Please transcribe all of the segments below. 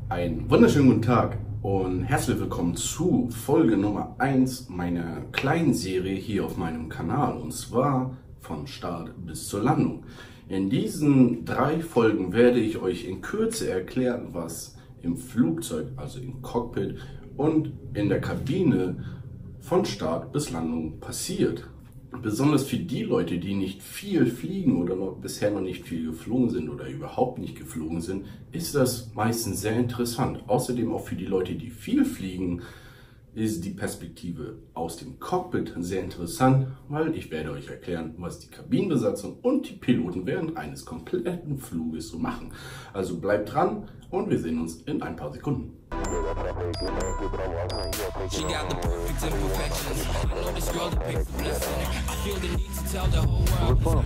Einen wunderschönen guten Tag und herzlich willkommen zu Folge Nummer 1 meiner kleinen Serie hier auf meinem Kanal, und zwar vom Start bis zur Landung. In diesen 3 Folgen werde ich euch in Kürze erklären, was im Flugzeug, also im Cockpit und in der Kabine von Start bis Landung passiert. Besonders für die Leute, die nicht viel fliegen oder bisher noch nicht viel geflogen sind oder überhaupt nicht geflogen sind, ist das meistens sehr interessant. Außerdem auch für die Leute, die viel fliegen, ist die Perspektive aus dem Cockpit sehr interessant, weil ich werde euch erklären, was die Kabinenbesatzung und die Piloten während eines kompletten Fluges so machen. Also bleibt dran und wir sehen uns in ein paar Sekunden. She got the perfect imperfections. I know this girl depicts the blessing. I feel the need to tell the whole world.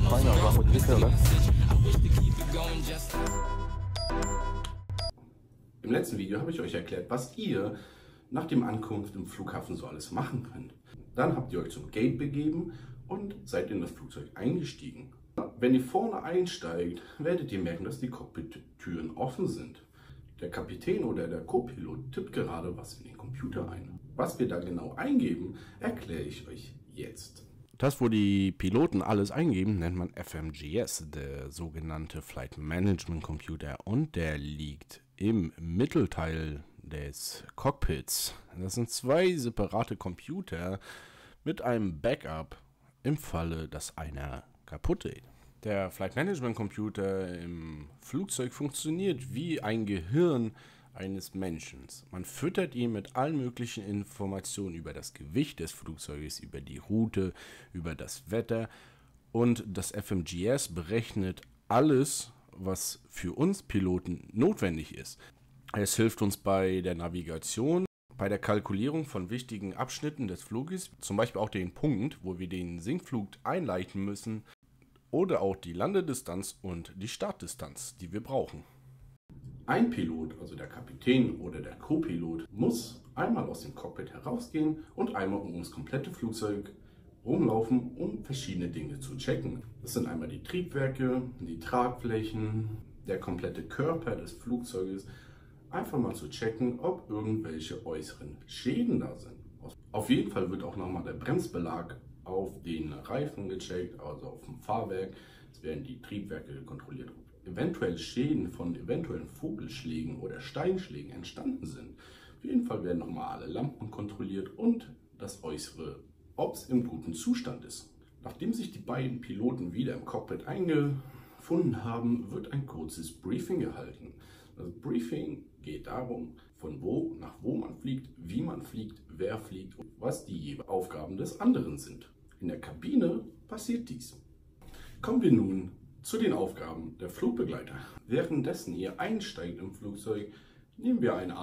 Im letzten Video habe ich euch erklärt, was ihr nach dem Ankunft im Flughafen so alles machen könnt. Dann habt ihr euch zum Gate begeben und seid in das Flugzeug eingestiegen. Wenn ihr vorne einsteigt, werdet ihr merken, dass die Cockpit-Türen offen sind. Der Kapitän oder der Co-Pilot tippt gerade was in den Computer ein. Was wir da genau eingeben, erkläre ich euch jetzt. Das, wo die Piloten alles eingeben, nennt man FMGS, der sogenannte Flight Management Computer, und der liegt im Mittelteil des Cockpits. Das sind 2 separate Computer mit einem Backup im Falle, dass einer kaputt geht. Der Flight Management Computer im Flugzeug funktioniert wie ein Gehirn eines Menschen. Man füttert ihn mit allen möglichen Informationen über das Gewicht des Flugzeuges, über die Route, über das Wetter, und das FMGS berechnet alles, was für uns Piloten notwendig ist. Es hilft uns bei der Navigation, bei der Kalkulierung von wichtigen Abschnitten des Fluges, zum Beispiel auch den Punkt, wo wir den Sinkflug einleiten müssen, oder auch die Landedistanz und die Startdistanz, die wir brauchen. Ein Pilot, also der Kapitän oder der Co-Pilot, muss einmal aus dem Cockpit herausgehen und einmal um das komplette Flugzeug rumlaufen, um verschiedene Dinge zu checken. Das sind einmal die Triebwerke, die Tragflächen, der komplette Körper des Flugzeuges. Einfach mal zu checken, ob irgendwelche äußeren Schäden da sind. Auf jeden Fall wird auch nochmal der Bremsbelag auf den Reifen gecheckt, also auf dem Fahrwerk. Es werden die Triebwerke kontrolliert, ob eventuell Schäden von eventuellen Vogelschlägen oder Steinschlägen entstanden sind. Auf jeden Fall werden nochmal alle Lampen kontrolliert und das Äußere, ob es im guten Zustand ist. Nachdem sich die beiden Piloten wieder im Cockpit eingefunden haben, wird ein kurzes Briefing gehalten. Das Briefing geht darum, von wo nach wo man fliegt, wie man fliegt, wer fliegt und was die Aufgaben des anderen sind. In der Kabine passiert dies. Kommen wir nun zu den Aufgaben der Flugbegleiter. Währenddessen ihr einsteigt im Flugzeug, nehmen wir eine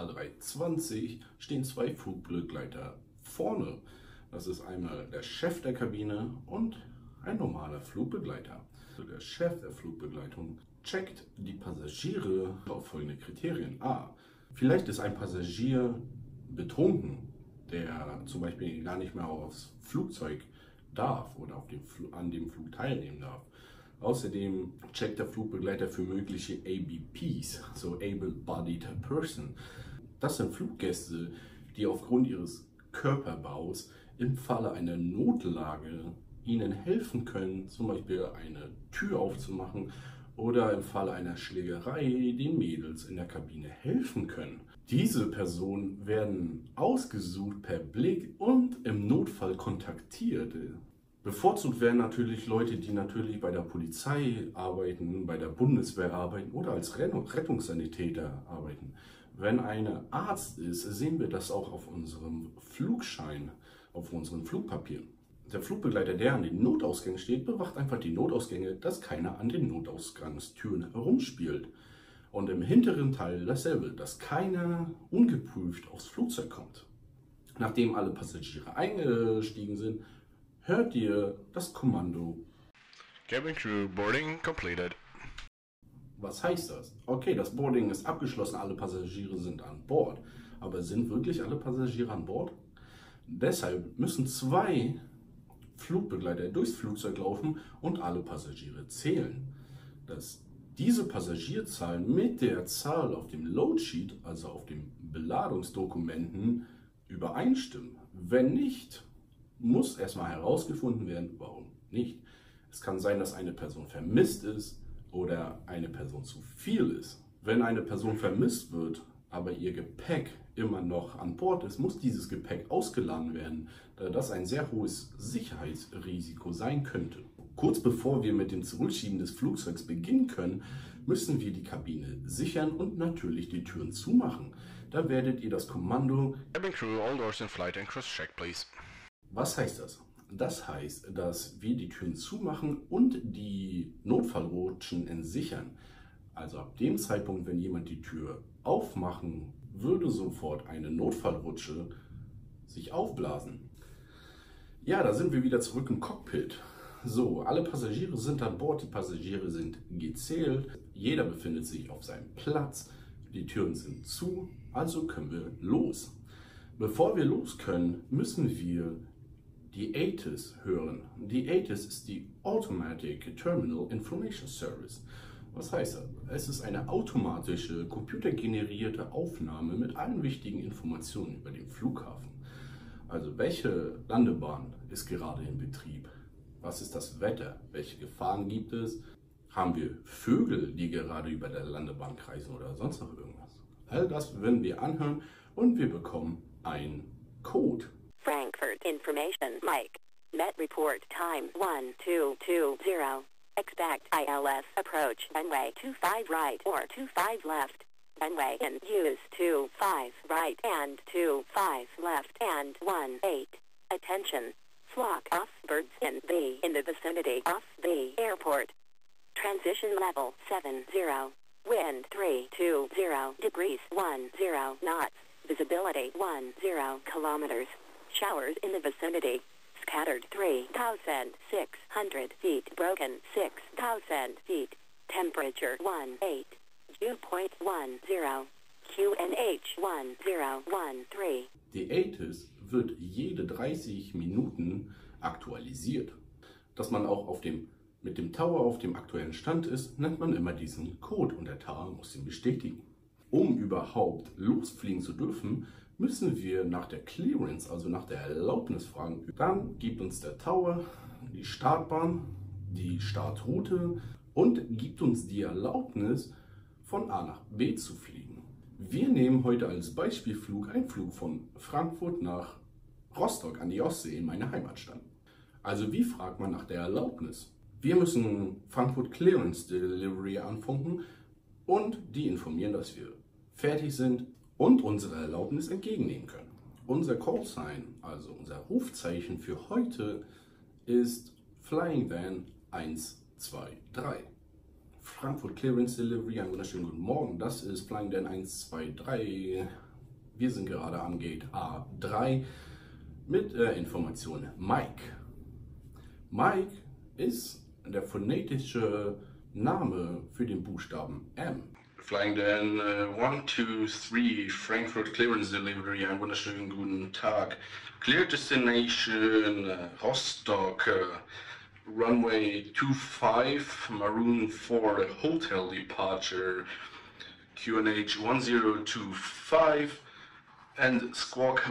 A320, stehen 2 Flugbegleiter vorne. Das ist einmal der Chef der Kabine und ein normaler Flugbegleiter. Also der Chef der Flugbegleitung checkt die Passagiere auf folgende Kriterien. A. Vielleicht ist ein Passagier betrunken, der zum Beispiel gar nicht mehr aufs Flugzeug darf oder an dem Flug teilnehmen darf. Außerdem checkt der Flugbegleiter für mögliche ABPs, so Able-Bodied Person. Das sind Fluggäste, die aufgrund ihres Körperbaus im Falle einer Notlage ihnen helfen können, zum Beispiel eine Tür aufzumachen oder im Falle einer Schlägerei den Mädels in der Kabine helfen können. Diese Personen werden ausgesucht per Blick und im Notfall kontaktiert. Bevorzugt werden natürlich Leute, die natürlich bei der Polizei arbeiten, bei der Bundeswehr arbeiten oder als Rettungssanitäter arbeiten. Wenn einer Arzt ist, sehen wir das auch auf unserem Flugschein, auf unseren Flugpapieren. Der Flugbegleiter, der an den Notausgängen steht, bewacht einfach die Notausgänge, dass keiner an den Notausgangstüren herumspielt. Und im hinteren Teil dasselbe, dass keiner ungeprüft aufs Flugzeug kommt. Nachdem alle Passagiere eingestiegen sind, hört ihr das Kommando Cabin Crew Boarding completed. Was heißt das? Okay, das Boarding ist abgeschlossen, alle Passagiere sind an Bord. Aber sind wirklich alle Passagiere an Bord? Deshalb müssen 2 Flugbegleiter durchs Flugzeug laufen und alle Passagiere zählen. diese Passagierzahl mit der Zahl auf dem Loadsheet, also auf den Beladungsdokumenten, übereinstimmen. Wenn nicht, muss erstmal herausgefunden werden, warum nicht. Es kann sein, dass eine Person vermisst ist oder eine Person zu viel ist. Wenn eine Person vermisst wird, aber ihr Gepäck immer noch an Bord ist, muss dieses Gepäck ausgeladen werden, da das ein sehr hohes Sicherheitsrisiko sein könnte. Kurz bevor wir mit dem Zurückschieben des Flugzeugs beginnen können, müssen wir die Kabine sichern und natürlich die Türen zumachen. Da werdet ihr das Kommando Cabin crew, all doors in flight and cross check, please. Was heißt das? Das heißt, dass wir die Türen zumachen und die Notfallrutschen entsichern. Also ab dem Zeitpunkt, wenn jemand die Tür aufmachen würde, sofort eine Notfallrutsche sich aufblasen. Ja, da sind wir wieder zurück im Cockpit. So, alle Passagiere sind an Bord, die Passagiere sind gezählt, jeder befindet sich auf seinem Platz, die Türen sind zu, also können wir los. Bevor wir los können, müssen wir die ATIS hören. Die ATIS ist die Automatic Terminal Information Service. Was heißt das? Es ist eine automatische, computergenerierte Aufnahme mit allen wichtigen Informationen über den Flughafen. Also welche Landebahn ist gerade in Betrieb? Was ist das Wetter? Welche Gefahren gibt es? Haben wir Vögel, die gerade über der Landebahn kreisen oder sonst noch irgendwas? All das werden wir anhören und wir bekommen einen Code. Frankfurt Information Mike. Met report time 1220. Expect ILS approach runway 25 right or 25 left. Runway in use 25 right and 25 left and 18. Attention. Flock of birds in the vicinity of the airport. Transition level 70. Wind 320 degrees 10 knots. Visibility 10 kilometers. Showers in the vicinity. Scattered 3,600 feet. Broken 6,000 feet. Temperature 18. Dew point 10. QNH 1013. Die ATIS wird jede 30 Minuten aktualisiert. Dass man auch mit dem Tower auf dem aktuellen Stand ist, nennt man immer diesen Code und der Tower muss ihn bestätigen. Um überhaupt losfliegen zu dürfen, müssen wir nach der Clearance, also nach der Erlaubnis fragen. Dann gibt uns der Tower die Startbahn, die Startroute und gibt uns die Erlaubnis, von A nach B zu fliegen. Wir nehmen heute als Beispielflug einen Flug von Frankfurt nach Rostock an die Ostsee in meine Heimatstadt. Also wie fragt man nach der Erlaubnis? Wir müssen Frankfurt Clearance Delivery anfunken und die informieren, dass wir fertig sind und unsere Erlaubnis entgegennehmen können. Unser Callsign, also unser Rufzeichen für heute, ist Flying Dan 123. Frankfurt Clearance Delivery, einen wunderschönen guten Morgen. Das ist Flying Dan 123. Wir sind gerade am Gate A3 mit Information Mike. Mike ist der phonetische Name für den Buchstaben M. Flying Dan 123 Frankfurt Clearance Delivery, einen wunderschönen guten Tag. Clear Destination Rostock, Runway 25, Maroon 4 Hotel Departure, QNH 1025 and Squawk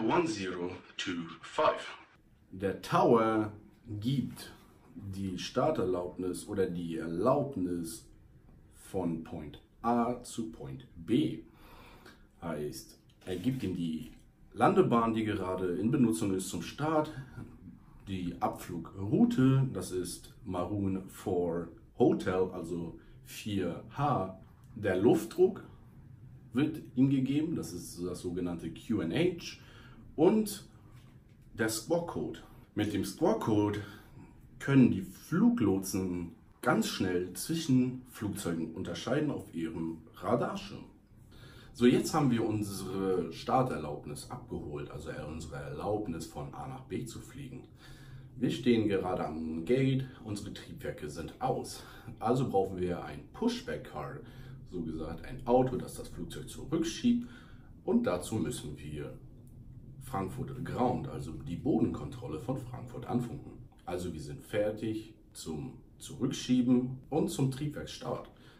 1025. Der Tower gibt die Starterlaubnis oder die Erlaubnis von Point A zu Point B. Heißt, er gibt ihm die Landebahn, die gerade in Benutzung ist, zum Start, die Abflugroute, das ist Maroon 4 Hotel, also 4H. Der Luftdruck wird ihm gegeben, das ist das sogenannte QNH, und der Squawk Code. Mit dem Squawk Code können die Fluglotsen ganz schnell zwischen Flugzeugen unterscheiden auf ihrem Radarschirm. So, jetzt haben wir unsere Starterlaubnis abgeholt, also unsere Erlaubnis von A nach B zu fliegen. Wir stehen gerade am Gate, unsere Triebwerke sind aus. Also brauchen wir ein Pushback-Car, so gesagt ein Auto, das das Flugzeug zurückschiebt. Und dazu müssen wir Frankfurt Ground, also die Bodenkontrolle von Frankfurt, anfunken. Also wir sind fertig zum Zurückschieben und zum Triebwerksstart.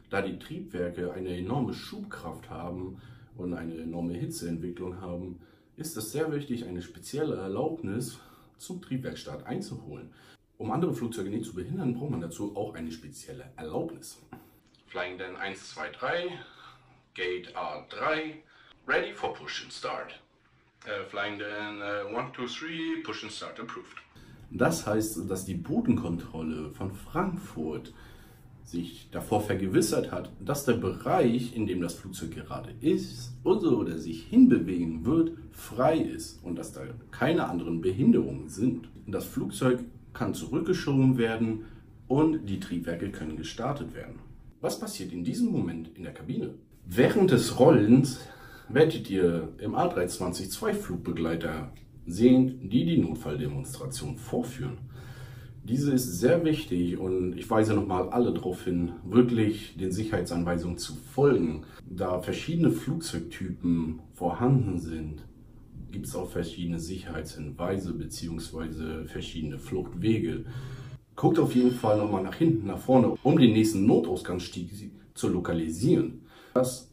Da die Triebwerke eine enorme Schubkraft haben und eine enorme Hitzeentwicklung haben, ist es sehr wichtig, eine spezielle Erlaubnis zum Triebwerksstart einzuholen. Um andere Flugzeuge nicht zu behindern, braucht man dazu auch eine spezielle Erlaubnis. Flying Dan 123, Gate R3, ready for push and start. Flying Dan 123, push and start approved. Das heißt, dass die Bodenkontrolle von Frankfurt sich davor vergewissert hat, dass der Bereich, in dem das Flugzeug gerade ist oder sich hinbewegen wird, frei ist und dass da keine anderen Behinderungen sind. Das Flugzeug kann zurückgeschoben werden und die Triebwerke können gestartet werden. Was passiert in diesem Moment in der Kabine? Während des Rollens werdet ihr im A320 zwei Flugbegleiter sehen, die die Notfalldemonstration vorführen. Diese ist sehr wichtig und ich weise nochmal alle darauf hin, wirklich den Sicherheitsanweisungen zu folgen. Da verschiedene Flugzeugtypen vorhanden sind, gibt es auch verschiedene Sicherheitshinweise bzw. verschiedene Fluchtwege. Guckt auf jeden Fall nochmal nach hinten, nach vorne, um den nächsten Notausgangsstieg zu lokalisieren. Das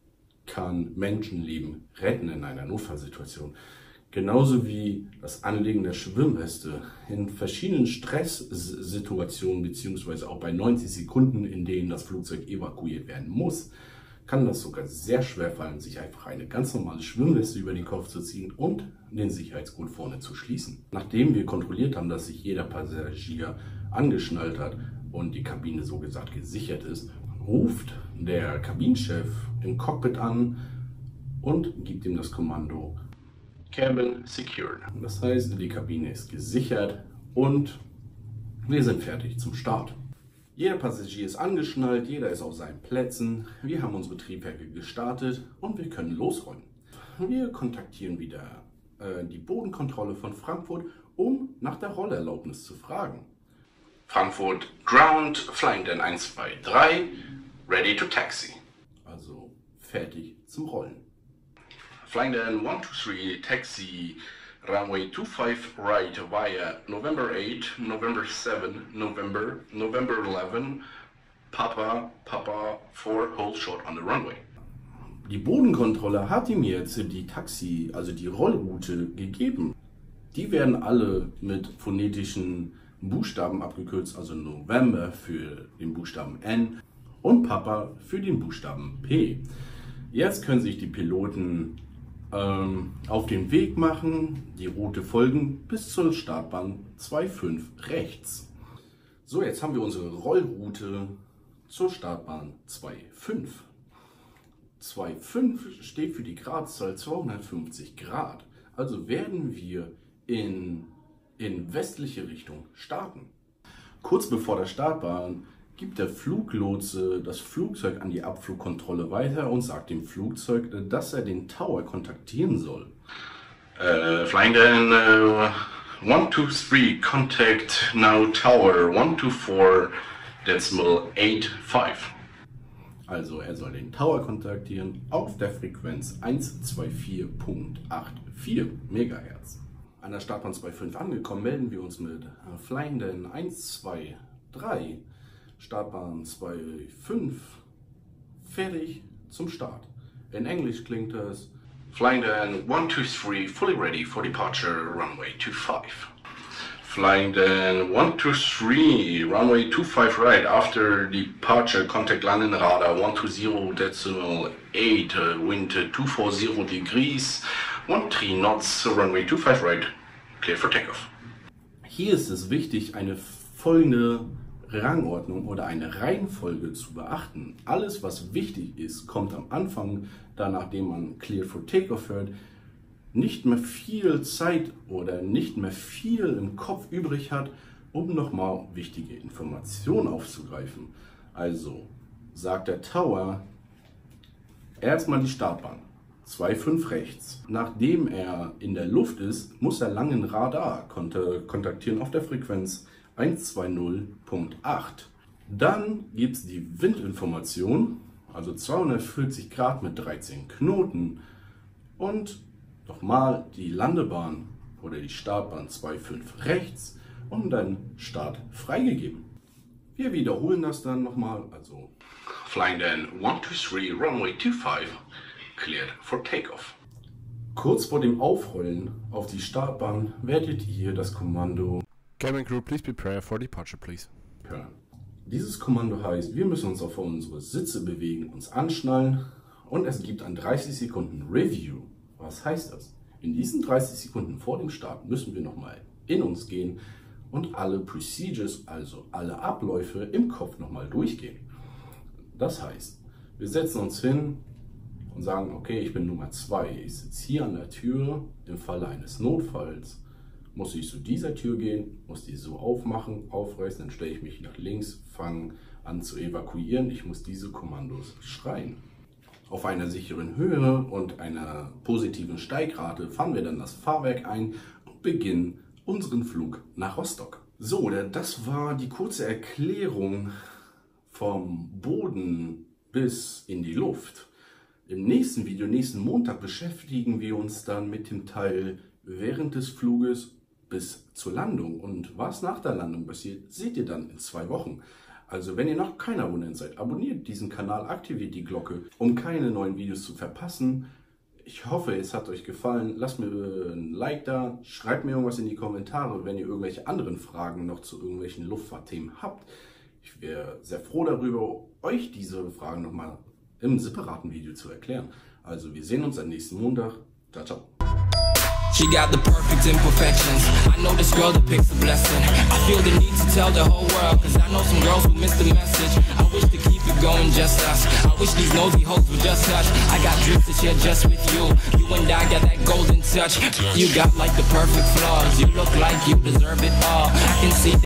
kann Menschenleben retten in einer Notfallsituation. Genauso wie das Anlegen der Schwimmweste. In verschiedenen Stresssituationen bzw. auch bei 90 Sekunden, in denen das Flugzeug evakuiert werden muss, kann das sogar sehr schwer fallen, sich einfach eine ganz normale Schwimmweste über den Kopf zu ziehen und den Sicherheitsgurt vorne zu schließen. Nachdem wir kontrolliert haben, dass sich jeder Passagier angeschnallt hat und die Kabine so gesagt gesichert ist, ruft der Kabinenchef im Cockpit an und gibt ihm das Kommando Cabin secured. Das heißt, die Kabine ist gesichert und wir sind fertig zum Start. Jeder Passagier ist angeschnallt, jeder ist auf seinen Plätzen. Wir haben unsere Triebwerke gestartet und wir können losrollen. Wir kontaktieren wieder die Bodenkontrolle von Frankfurt, um nach der Rollerlaubnis zu fragen. Frankfurt Ground, Flying Dan 123, ready to taxi. Also fertig zum Rollen. Flying Dan 123, taxi, runway 25 right via November 8, November 7, November 11, Papa 4, hold short on the runway. Die Bodenkontrolle hat ihm jetzt die Taxi, also die Rollroute gegeben. Die werden alle mit phonetischen Buchstaben abgekürzt, also November für den Buchstaben N und Papa für den Buchstaben P. Jetzt können sich die Piloten auf den Weg machen, die Route folgen bis zur Startbahn 25 rechts. So, jetzt haben wir unsere Rollroute zur Startbahn 25. 25 steht für die Gradzahl 250 Grad. Also werden wir in westliche Richtung starten. Kurz bevor der Startbahn gibt der Fluglotse das Flugzeug an die Abflugkontrolle weiter und sagt dem Flugzeug, dass er den Tower kontaktieren soll. Flying Dan 123, contact now Tower 124.85. Also er soll den Tower kontaktieren auf der Frequenz 124.84 MHz. An der Startbahn 25 angekommen, melden wir uns mit Flying Dan 123. Startbahn 25, fertig zum Start. In Englisch klingt das Flying Dan 123, fully ready for departure, runway 25. Flying Dan 123, runway 25 right, after departure, contact London radar 120.8, wind 240 degrees, 13 knots, runway 25 right, clear for takeoff. Hier ist es wichtig, eine folgende Rangordnung oder eine Reihenfolge zu beachten. Alles, was wichtig ist, kommt am Anfang, dann nachdem man Clear for Takeoff hört, nicht mehr viel Zeit oder nicht mehr viel im Kopf übrig hat, um nochmal wichtige Informationen aufzugreifen. Also sagt der Tower erstmal die Startbahn 25 rechts. Nachdem er in der Luft ist, muss er Langen Radar kontaktieren auf der Frequenz 120.8. Dann gibt es die Windinformation, also 240 Grad mit 13 Knoten und nochmal die Landebahn oder die Startbahn 25 rechts und dann Start freigegeben. Wir wiederholen das dann nochmal, also Flying then 123 runway 25, cleared for takeoff. Kurz vor dem Aufrollen auf die Startbahn werdet ihr das Kommando Cabin Crew, please prepare for departure, please. hören. Dieses Kommando heißt, wir müssen uns auf unsere Sitze bewegen, uns anschnallen und es gibt ein 30 Sekunden Review. Was heißt das? In diesen 30 Sekunden vor dem Start müssen wir nochmal in uns gehen und alle Procedures, also alle Abläufe im Kopf nochmal durchgehen. Das heißt, wir setzen uns hin und sagen, okay, ich bin Nummer 2, ich sitze hier an der Tür, im Falle eines Notfalls muss ich zu dieser Tür gehen, muss die so aufmachen, aufreißen, dann stelle ich mich nach links, fange an zu evakuieren, ich muss diese Kommandos schreien. Auf einer sicheren Höhe und einer positiven Steigrate fahren wir dann das Fahrwerk ein und beginnen unseren Flug nach Rostock. So, das war die kurze Erklärung vom Boden bis in die Luft. Im nächsten Video, nächsten Montag, beschäftigen wir uns dann mit dem Teil während des Fluges bis zur Landung. Und was nach der Landung passiert, seht ihr dann in 2 Wochen. Also wenn ihr noch kein Abonnent seid, abonniert diesen Kanal, aktiviert die Glocke, um keine neuen Videos zu verpassen. Ich hoffe, es hat euch gefallen. Lasst mir ein Like da, schreibt mir irgendwas in die Kommentare, wenn ihr irgendwelche anderen Fragen noch zu irgendwelchen Luftfahrtthemen habt. Ich wäre sehr froh darüber, euch diese Fragen nochmal im separaten Video zu erklären. Also wir sehen uns am nächsten Montag. Ciao, ciao. She got the perfect imperfections. I know this girl depicts a blessing. I feel the need to tell the whole world, cause I know some girls who miss the message. I wish to keep it going just us. I wish these nosy hoes would just touch. I got dreams to share just with you. You and I got that golden touch. You got like the perfect flaws. You look like you deserve it all. I can see